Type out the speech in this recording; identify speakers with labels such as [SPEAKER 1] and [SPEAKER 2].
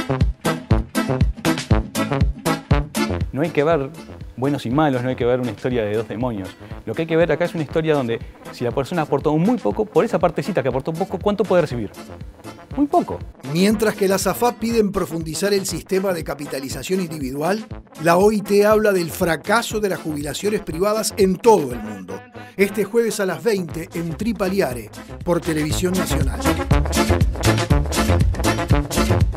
[SPEAKER 1] No hay que ver buenos y malos, no hay que ver una historia de dos demonios. Lo que hay que ver acá es una historia donde si la persona aportó muy poco, por esa partecita que aportó poco, ¿cuánto puede recibir? Muy poco.
[SPEAKER 2] Mientras que las AFAP piden profundizar el sistema de capitalización individual, la OIT habla del fracaso de las jubilaciones privadas en todo el mundo. Este jueves a las 20 en Tripaliare, por Televisión Nacional.